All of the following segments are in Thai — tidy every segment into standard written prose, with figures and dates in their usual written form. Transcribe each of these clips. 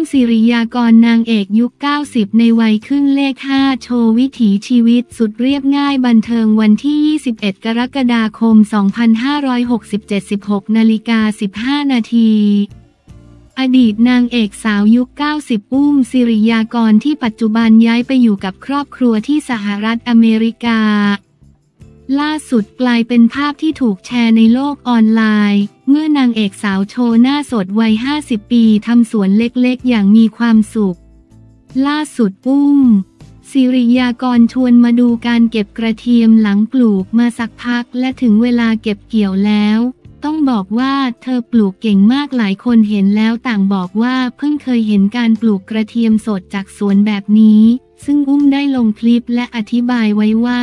ศิริยากรนางเอกยุค 90 ในวัยขึ้นเลข 5 โชว์วิถีชีวิตสุดเรียบง่ายบันเทิงวันที่ 21 กรกฎาคม 2567 16:15 นาทีอดีตนางเอกสาวยุค 90 อุ้มศิริยากรที่ปัจจุบันย้ายไปอยู่กับครอบครัวที่สหรัฐอเมริกาล่าสุดกลายเป็นภาพที่ถูกแชร์ในโลกออนไลน์เมื่อนางเอกสาวโชว์หน้าสดวัย 50 ปีทำสวนเล็กๆอย่างมีความสุขล่าสุดอุ้มศิริยากรชวนมาดูการเก็บกระเทียมหลังปลูกมาสักพักและถึงเวลาเก็บเกี่ยวแล้วต้องบอกว่าเธอปลูกเก่งมากหลายคนเห็นแล้วต่างบอกว่าเพิ่งเคยเห็นการปลูกกระเทียมสดจากสวนแบบนี้ซึ่งอุ้มได้ลงคลิปและอธิบายไว้ว่า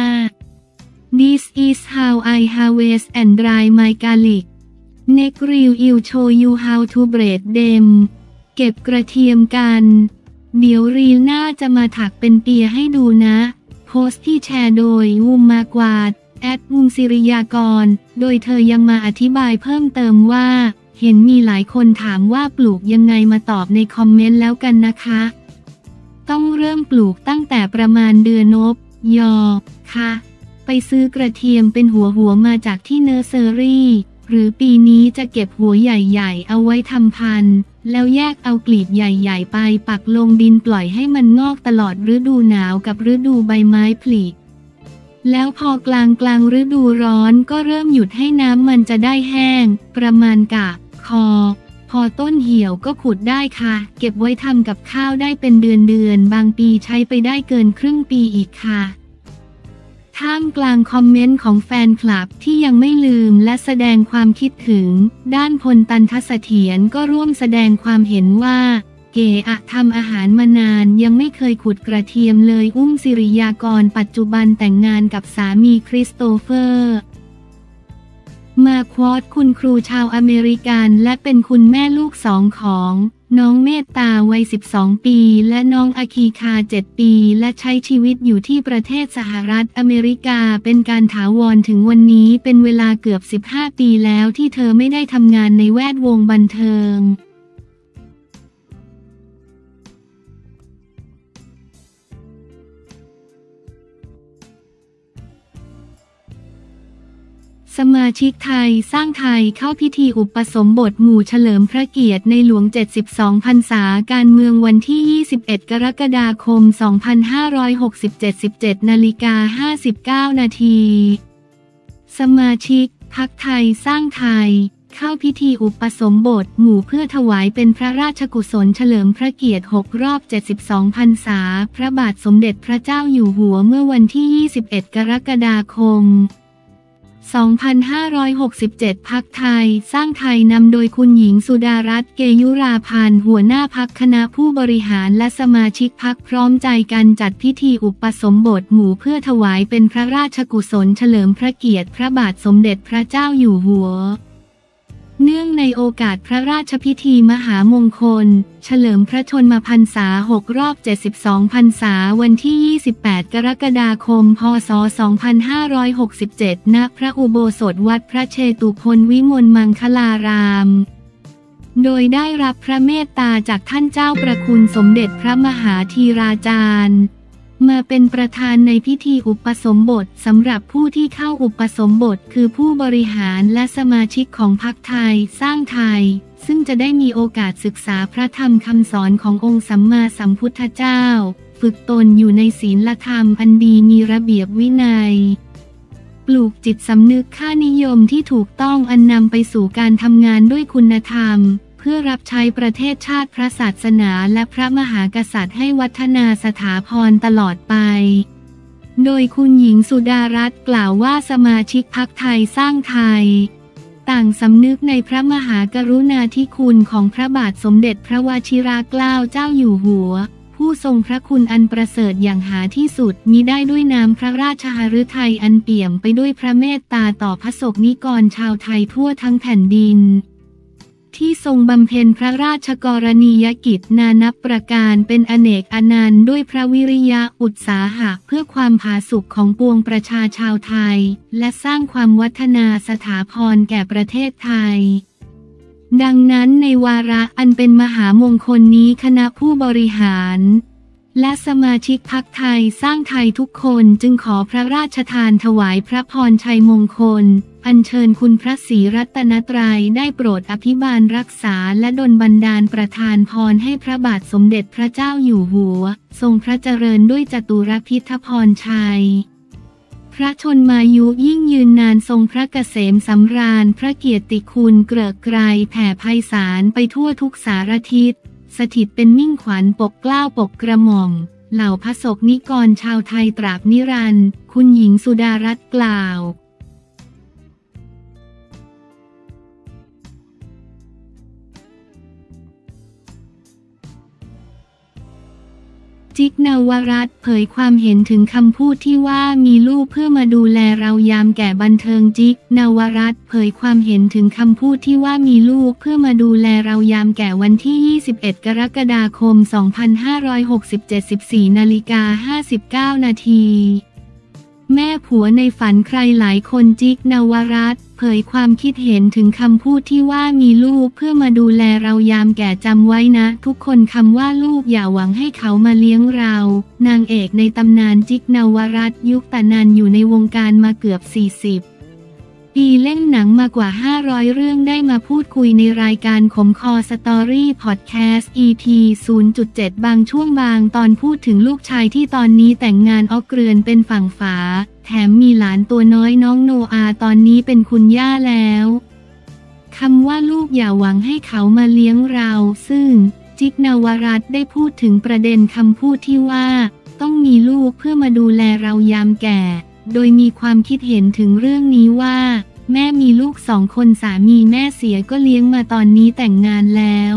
This is how I harvest and dry my garlic. Next reel will show you how to braid them. เก็บกระเทียมกันเดี๋ยวรีลหน้าจะมาถักเป็นเปียให้ดูนะโพสต์ที่แชร์โดยวุมมากวาดวุมศิริยากรโดยเธอยังมาอธิบายเพิ่มเติมว่าเห็นมีหลายคนถามว่าปลูกยังไงมาตอบในคอมเมนต์แล้วกันนะคะต้องเริ่มปลูกตั้งแต่ประมาณเดือนค่ะไปซื้อกระเทียมเป็นหัวมาจากที่เนอร์เซอรี่หรือปีนี้จะเก็บหัวใหญ่ๆเอาไว้ทำพันธุ์แล้วแยกเอากลีบใหญ่ๆไปปักลงดินปล่อยให้มันงอกตลอดฤดูหนาวกับฤดูใบไม้ผลิแล้วพอกลางฤดูร้อนก็เริ่มหยุดให้น้ำมันจะได้แห้งประมาณกะคอพอต้นเหี่ยวก็ขุดได้ค่ะเก็บไว้ทำกับข้าวได้เป็นเดือนบางปีใช้ไปได้เกินครึ่งปีอีกค่ะท่ามกลางคอมเมนต์ของแฟนคลับที่ยังไม่ลืมและแสดงความคิดถึงด้านพล ตันทเสถียรก็ร่วมแสดงความเห็นว่าเก๋อะทำอาหารมานานยังไม่เคยขุดกระเทียมเลยอุ้มศิริยากรปัจจุบันแต่งงานกับสามีคริสโตเฟอร์มาควอตคุณครูชาวอเมริกันและเป็นคุณแม่ลูกสองของน้องเมตตาวัย 12 ปีและน้องอาคีคา 7 ปีและใช้ชีวิตอยู่ที่ประเทศสหรัฐอเมริกาเป็นการถาวรถึงวันนี้เป็นเวลาเกือบ 15 ปีแล้วที่เธอไม่ได้ทำงานในแวดวงบันเทิงสมาชิกไทยสร้างไทยเข้าพิธีอุปสมบทหมู่เฉลิมพระเกียรติในหลวง 72 พรรษาการเมืองวันที่ 21 กรกฎาคม 2567 17:59 นาทีสมาชิกพรรคไทยสร้างไทยเข้าพิธีอุปสมบทหมู่เพื่อถวายเป็นพระราชกุศลเฉลิมพระเกียรติ 6 รอบ 72 พรรษาพระบาทสมเด็จพระเจ้าอยู่หัวเมื่อวันที่ 21 กรกฎาคม2567 พรรคไทยสร้างไทยนำโดยคุณหญิงสุดารัตน์ เกยุราพันธ์หัวหน้าพรรคคณะผู้บริหารและสมาชิกพรรคพร้อมใจกันจัดพิธีอุปสมบทหมู่เพื่อถวายเป็นพระราชกุศลเฉลิมพระเกียรติพระบาทสมเด็จพระเจ้าอยู่หัวเนื่องในโอกาสพระราชพิธีมหามงคลเฉลิมพระชนมพรรษา 6 รอบ 72 พรรษาวันที่ 28 กรกฎาคม พ.ศ. 2567 ณ พระอุโบสถวัดพระเชตุพนวิมลมังคลารามโดยได้รับพระเมตตาจากท่านเจ้าประคุณสมเด็จพระมหาธีราจารย์มาเป็นประธานในพิธีอุปสมบทสำหรับผู้ที่เข้าอุปสมบทคือผู้บริหารและสมาชิกของพรรคไทยสร้างไทยซึ่งจะได้มีโอกาสศึกษาพระธรรมคำสอนขององค์สัมมาสัมพุทธเจ้าฝึกตนอยู่ในศีลธรรมอันดีมีระเบียบวินัยปลูกจิตสำนึกค่านิยมที่ถูกต้องอันนำไปสู่การทำงานด้วยคุณธรรมเพื่อรับใช้ประเทศชาติพระศาสนาและพระมหากษัตริย์ให้วัฒนาสถาพรตลอดไปโดยคุณหญิงสุดารัตน์กล่าวว่าสมาชิกพรรคไทยสร้างไทยต่างสำนึกในพระมหากรุณาธิคุณของพระบาทสมเด็จพระวชิรเกล้าเจ้าอยู่หัวผู้ทรงพระคุณอันประเสริฐอย่างหาที่สุดมิได้ด้วยน้ำพระราชหฤทัยอันเปี่ยมไปด้วยพระเมตตาต่อพระสงฆ์นิกรชาวไทยทั่วทั้งแผ่นดินที่ทรงบำเพ็ญพระราชกรณียกิจนานับประการเป็นอเนกอนันต์ด้วยพระวิริยะอุตสาหะเพื่อความผาสุกของปวงประชาชาวไทยและสร้างความวัฒนาสถาพรแก่ประเทศไทยดังนั้นในวาระอันเป็นมหามงคลนี้คณะผู้บริหารและสมาชิกพรรคไทยสร้างไทยทุกคนจึงขอพระราชทานถวายพระพรชัยมงคลอัญเชิญคุณพระศรีรัตนตรัยได้โปรดอภิบาลรักษาและดลบันดาลประทานพรให้พระบาทสมเด็จพระเจ้าอยู่หัวทรงพระเจริญด้วยจตุรพิธพรชัยพระชนมายุยิ่งยืนนานทรงพระเกษมสำราญพระเกียรติคุณเกริกไกรแผ่ไพศาลไปทั่วทุกสารทิศสถิตเป็นมิ่งขวัญปกเกล้าปกกระหม่อมเหล่าพระสงฆ์นิกรชาวไทยตราบนิรันดร์คุณหญิงสุดารัตน์กล่าวจิ๊กนวรัตน์เผยความเห็นถึงคำพูดที่ว่ามีลูกเพื่อมาดูแลเรายามแก่บันเทิงจิ๊กนวรัตน์เผยความเห็นถึงคำพูดที่ว่ามีลูกเพื่อมาดูแลเรายามแก่วันที่ 21 กรกฎาคม 2567 14:59 นาทีแม่ผัวในฝันใครหลายคนจิ๊กนวรัตน์เผยความคิดเห็นถึงคำพูดที่ว่ามีลูกเพื่อมาดูแลเรายามแก่จำไว้นะทุกคนคำว่าลูกอย่าหวังให้เขามาเลี้ยงเรานางเอกในตำนานจิ๊กนวรัตน์ยุคตะนันอยู่ในวงการมาเกือบ 40 ปีเล่นหนังมากว่า 500 เรื่องได้มาพูดคุยในรายการขมคอสตอรี่พอดแคสต์ EP 0.7 บางช่วงบางตอนพูดถึงลูกชายที่ตอนนี้แต่งงานออกเกรือนเป็นฝั่งฝาแถมมีหลานตัวน้อยน้องโนอาตอนนี้เป็นคุณย่าแล้วคำว่าลูกอย่าหวังให้เขามาเลี้ยงเราซึ่งจิ๊กนวรัตน์ได้พูดถึงประเด็นคำพูดที่ว่าต้องมีลูกเพื่อมาดูแลเรายามแก่โดยมีความคิดเห็นถึงเรื่องนี้ว่าแม่มีลูก2 คนสามีแม่เสียก็เลี้ยงมาตอนนี้แต่งงานแล้ว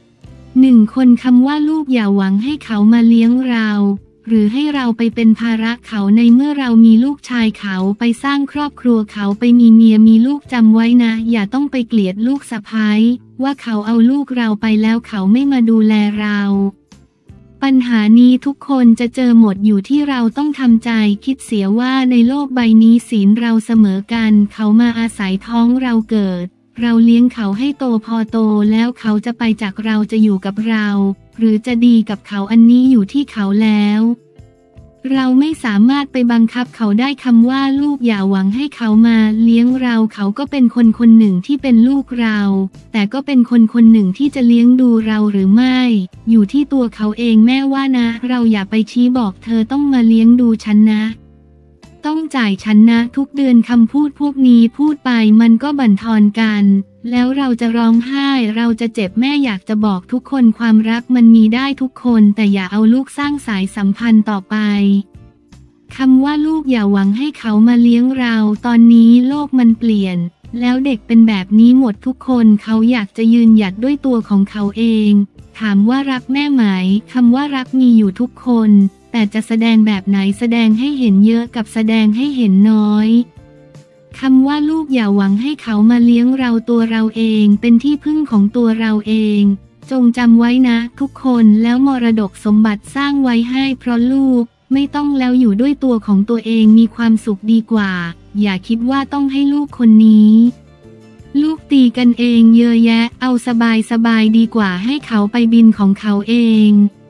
1 คนคำว่าลูกอย่าหวังให้เขามาเลี้ยงเราหรือให้เราไปเป็นภาระเขาในเมื่อเรามีลูกชายเขาไปสร้างครอบครัวเขาไปมีเมียมีลูกจำไว้นะอย่าต้องไปเกลียดลูกสะใภ้ว่าเขาเอาลูกเราไปแล้วเขาไม่มาดูแลเราปัญหานี้ทุกคนจะเจอหมดอยู่ที่เราต้องทำใจคิดเสียว่าในโลกใบนี้ศีลเราเสมอกันเขามาอาศัยท้องเราเกิดเราเลี้ยงเขาให้โตพอโตแล้วเขาจะไปจากเราจะอยู่กับเราหรือจะดีกับเขาอันนี้อยู่ที่เขาแล้วเราไม่สามารถไปบังคับเขาได้คำว่าลูกอย่าหวังให้เขามาเลี้ยงเราเขาก็เป็นคนคนหนึ่งที่เป็นลูกเราแต่ก็เป็นคนคนหนึ่งที่จะเลี้ยงดูเราหรือไม่อยู่ที่ตัวเขาเองแม่ว่านะเราอย่าไปชี้บอกเธอต้องมาเลี้ยงดูฉันนะต้องจ่ายฉันนะทุกเดือนคำพูดพวกนี้พูดไปมันก็บั่นทอนกันแล้วเราจะร้องไห้เราจะเจ็บแม่อยากจะบอกทุกคนความรักมันมีได้ทุกคนแต่อย่าเอาลูกสร้างสายสัมพันธ์ต่อไปคำว่าลูกอย่าหวังให้เขามาเลี้ยงเราตอนนี้โลกมันเปลี่ยนแล้วเด็กเป็นแบบนี้หมดทุกคนเขาอยากจะยืนหยัดด้วยตัวของเขาเองถามว่ารักแม่ไหมคำว่ารักมีอยู่ทุกคนแต่จะแสดงแบบไหนแสดงให้เห็นเยอะกับแสดงให้เห็นน้อยคำว่าลูกอย่าหวังให้เขามาเลี้ยงเราตัวเราเองเป็นที่พึ่งของตัวเราเองจงจำไว้นะทุกคนแล้วมรดกสมบัติสร้างไว้ให้เพราะลูกไม่ต้องแล้วอยู่ด้วยตัวของตัวเองมีความสุขดีกว่าอย่าคิดว่าต้องให้ลูกคนนี้ลูกตีกันเองเยอะแยะเอาสบายดีกว่าให้เขาไปบินของเขาเอง